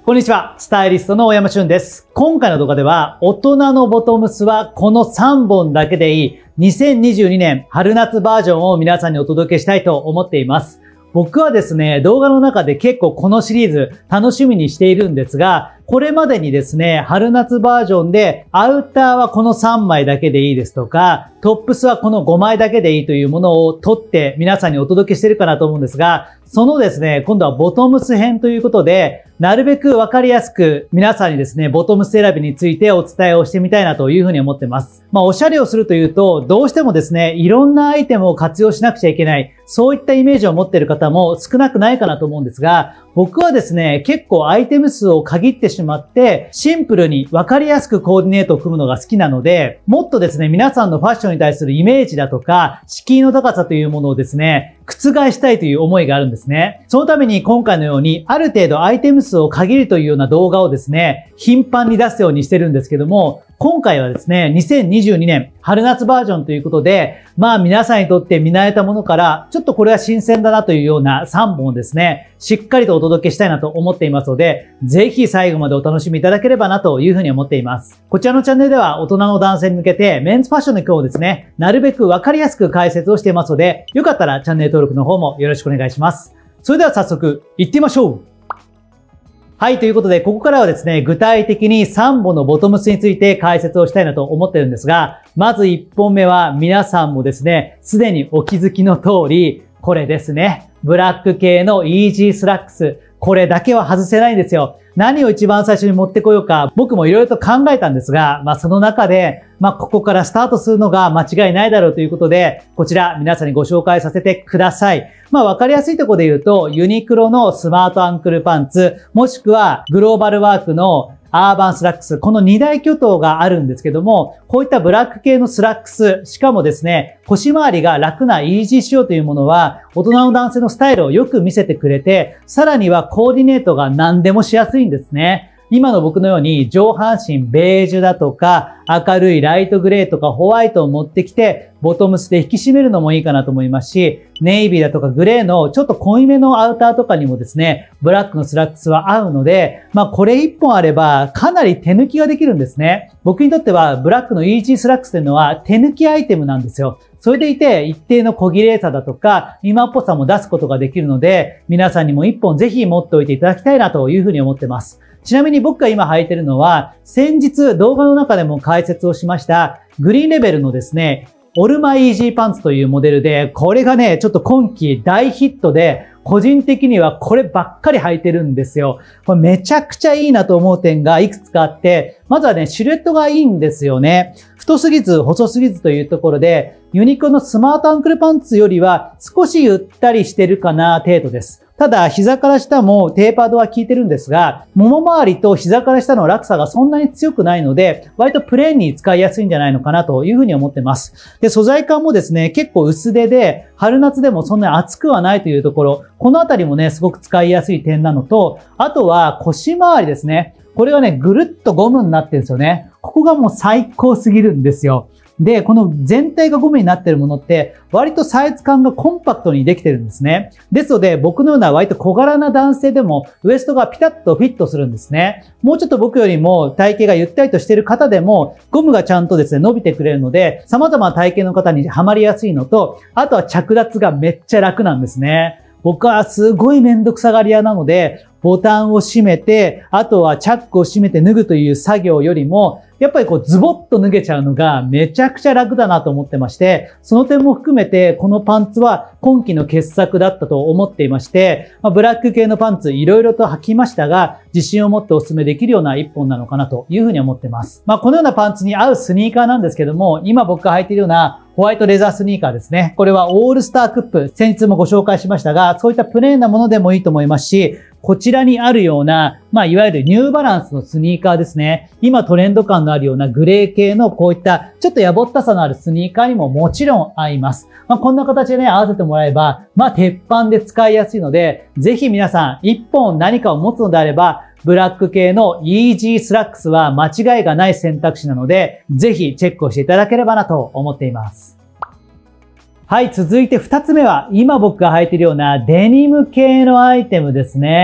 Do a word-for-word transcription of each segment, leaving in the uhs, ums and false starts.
こんにちは、スタイリストの大山俊です。今回の動画では、大人のボトムスはこのさんぼんだけでいいにせんにじゅうにねん春夏バージョンを皆さんにお届けしたいと思っています。僕はですね、動画の中で結構このシリーズ楽しみにしているんですが、これまでにですね、春夏バージョンでアウターはこのさんまいだけでいいですとか、トップスはこのごまいだけでいいというものを取って皆さんにお届けしているかなと思うんですが、そのですね、今度はボトムス編ということで、なるべくわかりやすく皆さんにですね、ボトムス選びについてお伝えをしてみたいなというふうに思ってます。まあ、おしゃれをするというと、どうしてもですね、いろんなアイテムを活用しなくちゃいけない、そういったイメージを持っている方も少なくないかなと思うんですが、僕はですね、結構アイテム数を限ってしまって、シンプルにわかりやすくコーディネートを組むのが好きなので、もっとですね、皆さんのファッションに対するイメージだとか、敷居の高さというものをですね、覆したいという思いがあるんですね。そのために今回のように、ある程度アイテム数を限るというような動画をですね、頻繁に出すようにしてるんですけども、今回はですね、にせんにじゅうにねん春夏バージョンということで、まあ皆さんにとって見慣れたものから、ちょっとこれは新鮮だなというようなさんぼんをですね、しっかりとお届けしたいなと思っていますので、ぜひ最後までお楽しみいただければなというふうに思っています。こちらのチャンネルでは大人の男性に向けてメンズファッションの今日をですね、なるべくわかりやすく解説をしていますので、よかったらチャンネル登録の方もよろしくお願いします。それでは早速行ってみましょう。はい、ということで、ここからはですね、具体的にさんぼんのボトムスについて解説をしたいなと思ってるんですが、まずいっぽんめは皆さんもですね、すでにお気づきの通り、これですね。ブラック系のイージースラックス。これだけは外せないんですよ。何を一番最初に持ってこようか、僕もいろいろと考えたんですが、まあその中で、まあここからスタートするのが間違いないだろうということで、こちら皆さんにご紹介させてください。まあわかりやすいところで言うと、ユニクロのスマートアンクルパンツ、もしくはグローバルワークのアーバンスラックス。このに大巨頭があるんですけども、こういったブラック系のスラックス、しかもですね、腰回りが楽なイージー仕様というものは、大人の男性のスタイルをよく見せてくれて、さらにはコーディネートが何でもしやすいんですね。今の僕のように上半身ベージュだとか明るいライトグレーとかホワイトを持ってきてボトムスで引き締めるのもいいかなと思いますし、ネイビーだとかグレーのちょっと濃いめのアウターとかにもですね、ブラックのスラックスは合うので、まあこれ一本あればかなり手抜きができるんですね。僕にとってはブラックのイージースラックスというのは手抜きアイテムなんですよ。それでいて一定の小綺麗さだとか今っぽさも出すことができるので、皆さんにも一本ぜひ持っておいていただきたいなというふうに思ってます。ちなみに僕が今履いてるのは、先日動画の中でも解説をしました、グリーンレベルのですね、オルマイージーパンツというモデルで、これがね、ちょっと今季大ヒットで、個人的にはこればっかり履いてるんですよ。これめちゃくちゃいいなと思う点がいくつかあって、まずはね、シルエットがいいんですよね。太すぎず、細すぎずというところで、ユニクロのスマートアンクルパンツよりは少しゆったりしてるかな程度です。ただ、膝から下もテーパードは効いてるんですが、もも周りと膝から下の落差がそんなに強くないので、割とプレーンに使いやすいんじゃないのかなというふうに思ってます。で、素材感もですね、結構薄手で、春夏でもそんなに厚くはないというところ、このあたりもね、すごく使いやすい点なのと、あとは腰回りですね。これがね、ぐるっとゴムになってるんですよね。ここがもう最高すぎるんですよ。で、この全体がゴムになっているものって、割とサイズ感がコンパクトにできてるんですね。ですので、僕のような割と小柄な男性でも、ウエストがピタッとフィットするんですね。もうちょっと僕よりも体型がゆったりとしている方でも、ゴムがちゃんとですね、伸びてくれるので、様々な体型の方にはまりやすいのと、あとは着脱がめっちゃ楽なんですね。僕はすごいめんどくさがり屋なので、ボタンを閉めて、あとはチャックを閉めて脱ぐという作業よりも、やっぱりこうズボッと脱げちゃうのがめちゃくちゃ楽だなと思ってまして、その点も含めてこのパンツは今季の傑作だったと思っていまして、まあ、ブラック系のパンツいろいろと履きましたが、自信を持ってお勧めできるような一本なのかなというふうに思ってます。まあこのようなパンツに合うスニーカーなんですけども、今僕が履いているようなホワイトレザースニーカーですね。これはオールスタークップ。先日もご紹介しましたが、そういったプレーンなものでもいいと思いますし、こちらにあるような、まあ、いわゆるニューバランスのスニーカーですね。今トレンド感のあるようなグレー系のこういったちょっとやぼったさのあるスニーカーにももちろん合います。まあ、こんな形でね、合わせてもらえば、まあ、鉄板で使いやすいので、ぜひ皆さん、一本何かを持つのであれば、ブラック系のイージースラックスは間違いがない選択肢なので、ぜひチェックをしていただければなと思っています。はい、続いて二つ目は、今僕が履いているようなデニム系のアイテムですね。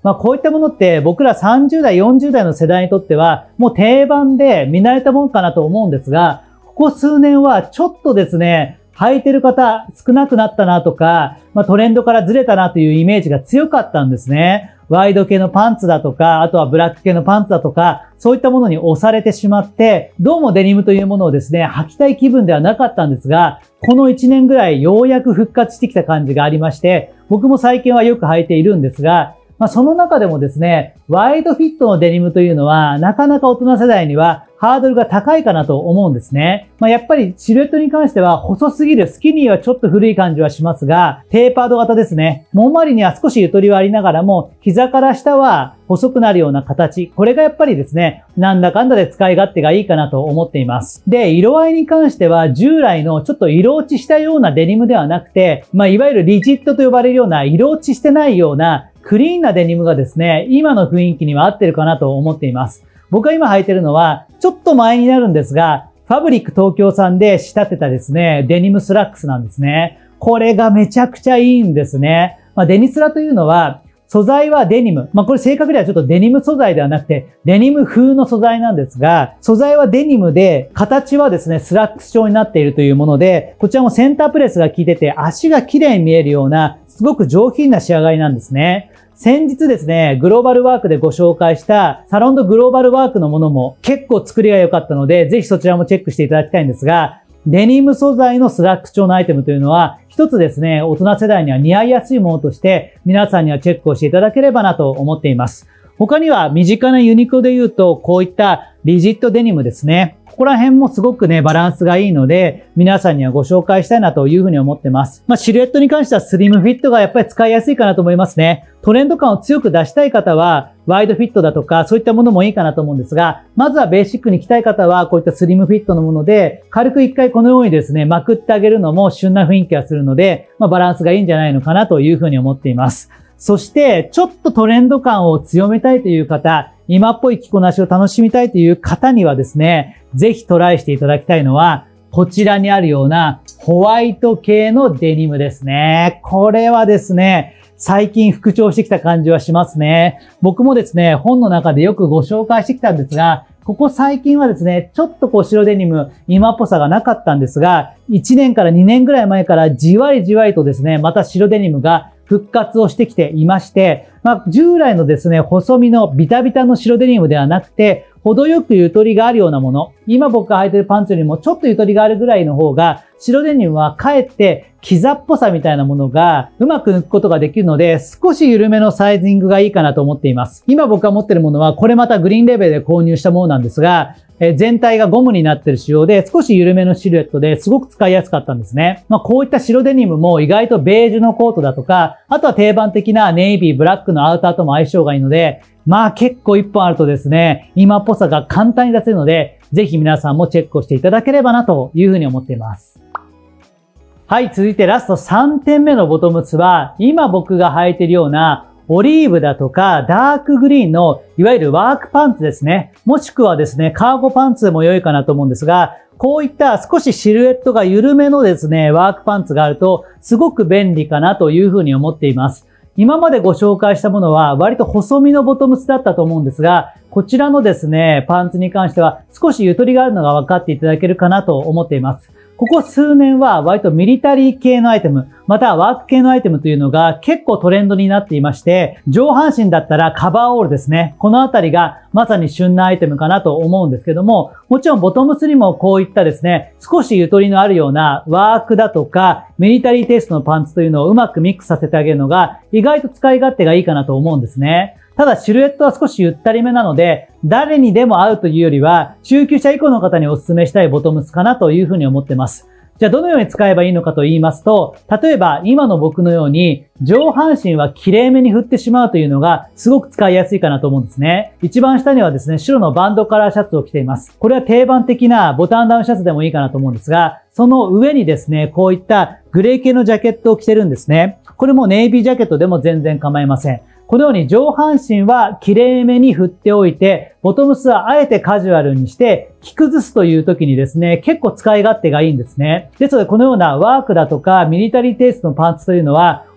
まあこういったものって僕らさんじゅう代、よんじゅう代の世代にとってはもう定番で見慣れたもんかなと思うんですが、ここ数年はちょっとですね、履いてる方少なくなったなとか、まあトレンドからずれたなというイメージが強かったんですね。ワイド系のパンツだとか、あとはブラック系のパンツだとか、そういったものに押されてしまって、どうもデニムというものをですね、履きたい気分ではなかったんですが、このいちねんぐらいようやく復活してきた感じがありまして、僕も最近はよく履いているんですが、まあその中でもですね、ワイドフィットのデニムというのは、なかなか大人世代にはハードルが高いかなと思うんですね。まあやっぱりシルエットに関しては細すぎるスキニーはちょっと古い感じはしますが、テーパード型ですね。もんまりには少しゆとりはありながらも、膝から下は細くなるような形。これがやっぱりですね、なんだかんだで使い勝手がいいかなと思っています。で、色合いに関しては従来のちょっと色落ちしたようなデニムではなくて、まあいわゆるリジットと呼ばれるような色落ちしてないようなクリーンなデニムがですね、今の雰囲気には合ってるかなと思っています。僕が今履いてるのは、ちょっと前になるんですが、ファブリック東京さんで仕立てたですね、デニムスラックスなんですね。これがめちゃくちゃいいんですね。まあ、デニスラというのは、素材はデニム。まあ、これ正確にはちょっとデニム素材ではなくて、デニム風の素材なんですが、素材はデニムで、形はですね、スラックス調になっているというもので、こちらもセンタープレスが効いてて、足が綺麗に見えるような、すごく上品な仕上がりなんですね。先日ですね、グローバルワークでご紹介したサロンドグローバルワークのものも結構作りが良かったので、ぜひそちらもチェックしていただきたいんですが、デニム素材のスラックス調のアイテムというのは、一つですね、大人世代には似合いやすいものとして、皆さんにはチェックをしていただければなと思っています。他には身近なユニクロで言うと、こういったリジットデニムですね。ここら辺もすごくね、バランスがいいので、皆さんにはご紹介したいなというふうに思ってます。まあ、シルエットに関してはスリムフィットがやっぱり使いやすいかなと思いますね。トレンド感を強く出したい方は、ワイドフィットだとか、そういったものもいいかなと思うんですが、まずはベーシックに着たい方は、こういったスリムフィットのもので、軽く一回このようにですね、まくってあげるのも旬な雰囲気がするので、まあ、バランスがいいんじゃないのかなというふうに思っています。そして、ちょっとトレンド感を強めたいという方、今っぽい着こなしを楽しみたいという方にはですね、ぜひトライしていただきたいのは、こちらにあるようなホワイト系のデニムですね。これはですね、最近復調してきた感じはしますね。僕もですね、本の中でよくご紹介してきたんですが、ここ最近はですね、ちょっとこう白デニム、今っぽさがなかったんですが、いちねんからにねんぐらい前からじわりじわりとですね、また白デニムが復活をしてきていまして、まあ、従来のですね、細身のビタビタの白デニムではなくて、程よくゆとりがあるようなもの。今僕が履いてるパンツよりもちょっとゆとりがあるぐらいの方が、白デニムはかえってキザっぽさみたいなものがうまく抜くことができるので、少し緩めのサイズングがいいかなと思っています。今僕が持ってるものは、これまたグリーンレベルで購入したものなんですが、え全体がゴムになっている仕様で、少し緩めのシルエットですごく使いやすかったんですね。まあこういった白デニムも意外とベージュのコートだとか、あとは定番的なネイビー、ブラックのアウターとも相性がいいので、まあ結構一本あるとですね、今っぽさが簡単に出せるので、ぜひ皆さんもチェックをしていただければなというふうに思っています。はい、続いてラストさんてんめのボトムスは、今僕が履いているようなオリーブだとかダークグリーンのいわゆるワークパンツですね。もしくはですね、カーゴパンツでも良いかなと思うんですが、こういった少しシルエットが緩めのですね、ワークパンツがあるとすごく便利かなというふうに思っています。今までご紹介したものは割と細身のボトムスだったと思うんですが、こちらのですね、パンツに関しては少しゆとりがあるのが分かっていただけるかなと思っています。ここ数年は割とミリタリー系のアイテム、またはワーク系のアイテムというのが結構トレンドになっていまして、上半身だったらカバーオールですね。このあたりがまさに旬なアイテムかなと思うんですけども、もちろんボトムスにもこういったですね、少しゆとりのあるようなワークだとかミリタリーテイストのパンツというのをうまくミックスさせてあげるのが意外と使い勝手がいいかなと思うんですね。ただシルエットは少しゆったりめなので、誰にでも合うというよりは、中級者以降の方にお勧めしたいボトムスかなというふうに思ってます。じゃあどのように使えばいいのかと言いますと、例えば今の僕のように上半身は綺麗めに振ってしまうというのがすごく使いやすいかなと思うんですね。一番下にはですね、白のバンドカラーシャツを着ています。これは定番的なボタンダウンシャツでもいいかなと思うんですが、その上にですね、こういったグレー系のジャケットを着てるんですね。これもネイビージャケットでも全然構いません。このように上半身は綺麗めに振っておいて、ボトムスはあえてカジュアルにして、着崩すという時にですね、結構使い勝手がいいんですね。ですので、このようなワークだとかミリタリーテイストのパンツというのは、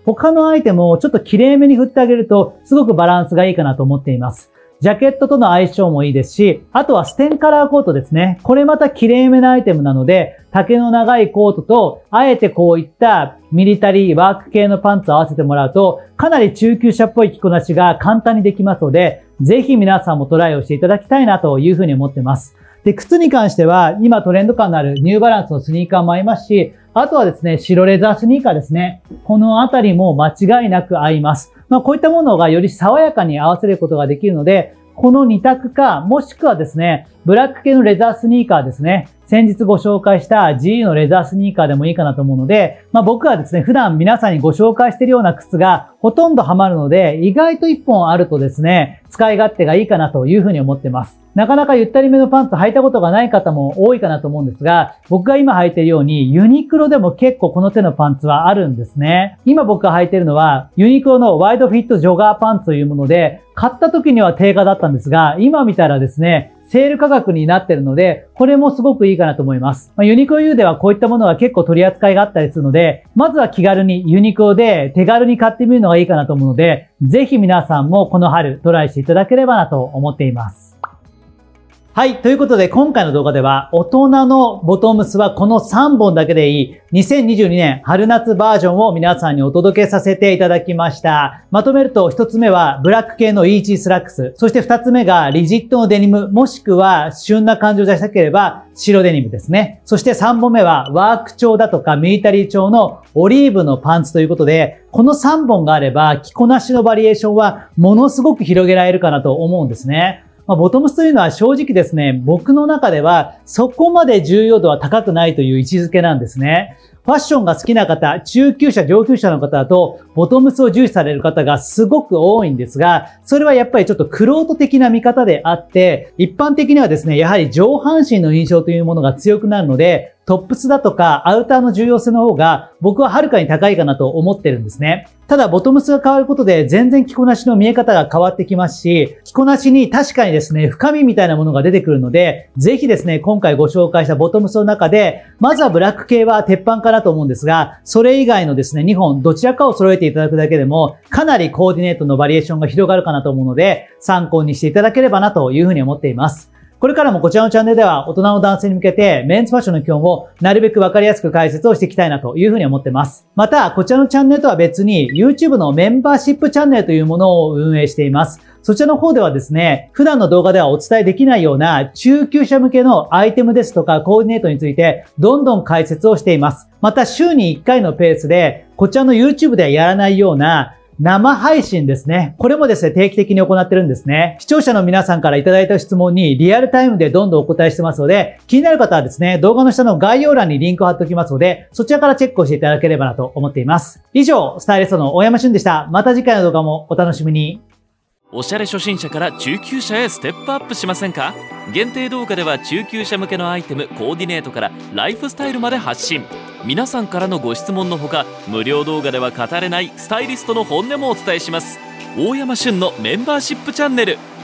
他のアイテムをちょっと綺麗めに振ってあげると、すごくバランスがいいかなと思っています。ジャケットとの相性もいいですし、あとはステンカラーコートですね。これまた綺麗めなアイテムなので、丈の長いコートと、あえてこういったミリタリーワーク系のパンツを合わせてもらうと、かなり中級者っぽい着こなしが簡単にできますので、ぜひ皆さんもトライをしていただきたいなというふうに思ってます。で、靴に関しては、今トレンド感のあるニューバランスのスニーカーも合いますし、あとはですね、白レザースニーカーですね。このあたりも間違いなく合います。まあ、こういったものがより爽やかに合わせることができるので、このに択か、もしくはですね、ブラック系のレザースニーカーですね。先日ご紹介した ジーユー のレザースニーカーでもいいかなと思うので、まあ僕はですね、普段皆さんにご紹介しているような靴がほとんどハマるので、意外といっぽんあるとですね、使い勝手がいいかなというふうに思ってます。なかなかゆったりめのパンツ履いたことがない方も多いかなと思うんですが、僕が今履いているようにユニクロでも結構この手のパンツはあるんですね。今僕が履いているのはユニクロのワイドフィットジョガーパンツというもので、買った時には定価だったんですが、今見たらですね、セール価格になっているので、これもすごくいいかなと思います。まあ、ユニクロ U ではこういったものは結構取り扱いがあったりするので、まずは気軽にユニクロで手軽に買ってみるのがいいかなと思うので、ぜひ皆さんもこの春トライしていただければなと思っています。はい。ということで、今回の動画では、大人のボトムスはこのさんぼんだけでいい、にせんにじゅうにねん春夏バージョンを皆さんにお届けさせていただきました。まとめると、ひとつめは、ブラック系のイージースラックス。そしてふたつめが、リジットのデニム、もしくは、旬な感じを出したければ、白デニムですね。そしてさんぼんめは、ワーク調だとか、ミリタリー調のオリーブのパンツということで、このさんぼんがあれば、着こなしのバリエーションは、ものすごく広げられるかなと思うんですね。まあ、ボトムスというのは正直ですね、僕の中ではそこまで重要度は高くないという位置づけなんですね。ファッションが好きな方、中級者、上級者の方だと、ボトムスを重視される方がすごく多いんですが、それはやっぱりちょっと玄人的な見方であって、一般的にはですね、やはり上半身の印象というものが強くなるので、トップスだとかアウターの重要性の方が僕ははるかに高いかなと思ってるんですね。ただボトムスが変わることで全然着こなしの見え方が変わってきますし、着こなしに確かにですね、深みみたいなものが出てくるので、ぜひですね、今回ご紹介したボトムスの中で、まずはブラック系は鉄板かなと思うんですが、それ以外のですね、にほんどちらかを揃えていただくだけでも、かなりコーディネートのバリエーションが広がるかなと思うので、参考にしていただければなというふうに思っています。これからもこちらのチャンネルでは大人の男性に向けてメンズファッションの基本をなるべくわかりやすく解説をしていきたいなというふうに思ってます。また、こちらのチャンネルとは別に YouTube のメンバーシップチャンネルというものを運営しています。そちらの方ではですね、普段の動画ではお伝えできないような中級者向けのアイテムですとかコーディネートについてどんどん解説をしています。また週にいっかいのペースでこちらの YouTube ではやらないような生配信ですね。これもですね、定期的に行ってるんですね。視聴者の皆さんからいただいた質問にリアルタイムでどんどんお答えしてますので、気になる方はですね、動画の下の概要欄にリンクを貼っておきますので、そちらからチェックをしていただければなと思っています。以上、スタイリストの大山俊でした。また次回の動画もお楽しみに。 おしゃれ初心者から中級者へステップアップしませんか？限定動画では中級者向けのアイテム、コーディネートからライフスタイルまで発信。皆さんからのご質問のほか、無料動画では語れないスタイリストの本音もお伝えします。大山俊のメンバーシップチャンネル。